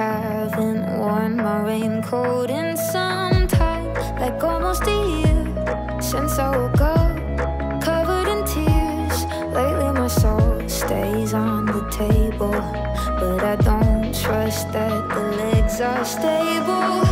haven't worn my raincoat in some time, like almost a year since I woke up, covered in tears. Lately my soul stays on the table, but I don't trust that the legs are stable.